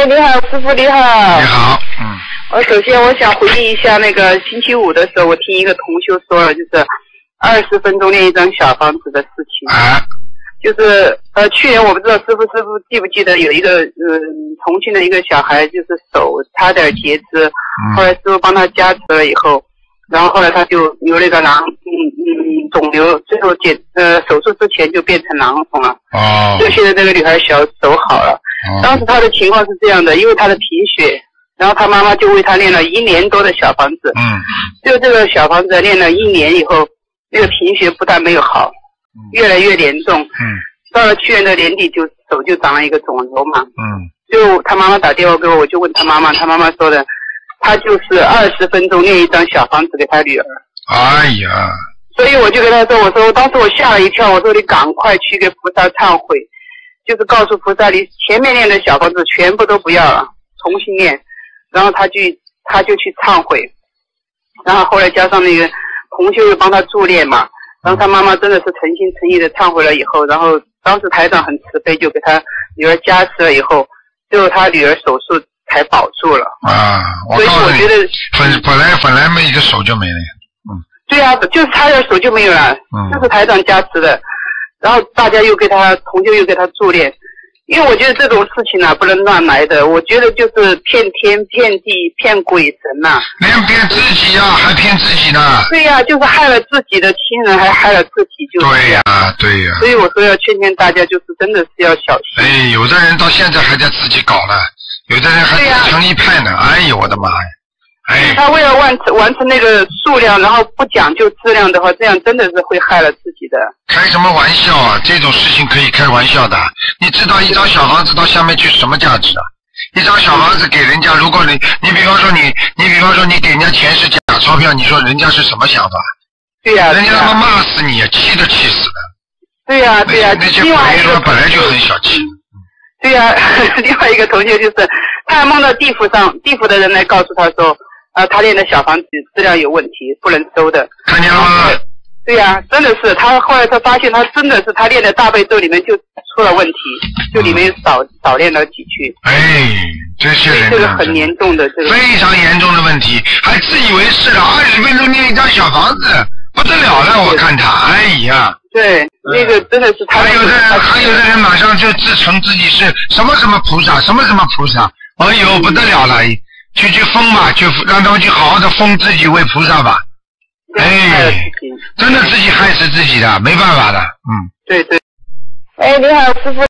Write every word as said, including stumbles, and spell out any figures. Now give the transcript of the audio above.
你好，师傅你好。 你好，嗯。 我首先我想回忆一下那个星期五的时候，我听一个同修说了，就是二十分钟练一张小房子的事情。 啊。 就是呃，去年我不知道师傅师傅记不记得有一个嗯重庆的一个小孩，就是手差点截肢，嗯、后来师傅帮他加持了以后，然后后来他就有那个囊嗯嗯肿瘤，最后检呃手术之前就变成囊肿了。哦。就现在这个女孩小手好了。哦。当时她的情况是这样的，因为她的贫血，然后她妈妈就为她练了一年多的小房子。嗯。就这个小房子练了一年以后，那个贫血不但没有好。越来越严重，嗯，到了去年的年底就手就长了一个肿瘤嘛，嗯，就他妈妈打电话给我，我就问他妈妈，他妈妈说的，他就是二十分钟念一张小房子给他女儿。哎呀，所以我就跟他说，我说当时我吓了一跳，我说你赶快去给菩萨忏悔，就是告诉菩萨你前面念的小房子全部都不要了，重新念，然后他去他就去忏悔，然后后来加上那个同修又帮他助念嘛。然后他妈妈真的是诚心诚意的忏悔了以后，然后当时台长很慈悲，就给他女儿加持了以后，最后他女儿手术才保住了。啊，我所以我觉得本本来本来没一个手就没了。嗯。 对啊，就是差点手就没有了。嗯。这是台长加持的，然后大家又给他同修又给他助念，因为我觉得这种事情呢、啊、不能乱来的，我觉得就是骗天骗地骗鬼神呐、啊。 连骗自己呀、啊，还骗自己呢。 对呀、啊，就是害了自己的亲人，还害了自己，就是。 对呀、啊，对呀、啊。 所以我说要劝劝大家，就是真的是要小心。 哎，有的人到现在还在自己搞呢，有的人还自成一派呢。哎呦，我的妈呀！哎。 他为了完成完成那个数量，然后不讲究质量的话，这样真的是会害了自己的。 开什么玩笑啊！这种事情可以开玩笑的。你知道一张小房子到下面去什么价值啊？一张小房子给人家，如果你你比方说你你比方说你给人家钱是假钞票，你说人家是什么想法？ 对呀、啊， 人家他妈骂死你，气都气死了。 对呀、啊、对呀、啊， 那些鬼说本来就很小气。 对呀、啊，另外一个同学就是他还梦到地府上地府的人来告诉他说，呃，他练的小房子质量有问题，不能收的。 看见了吗？ 对呀、啊，真的是他后来他发现他真的是他练的大悲咒里面就出了问题，就里面少、嗯、少练了几句。 哎，这些人这个很严重的，这个非常严重的问题，还自以为是了，二十分钟念一张小房子，不得了了，我看他，哎呀。 对，那个真的是他。 还有的人，还有的人马上就自称自己是什么什么菩萨，什么什么菩萨，哎呦不得了了，去去封嘛，就让他们去好好的封自己为菩萨吧。哎，真的自己害死自己的，没办法的，嗯。 对对。哎，你好，师傅。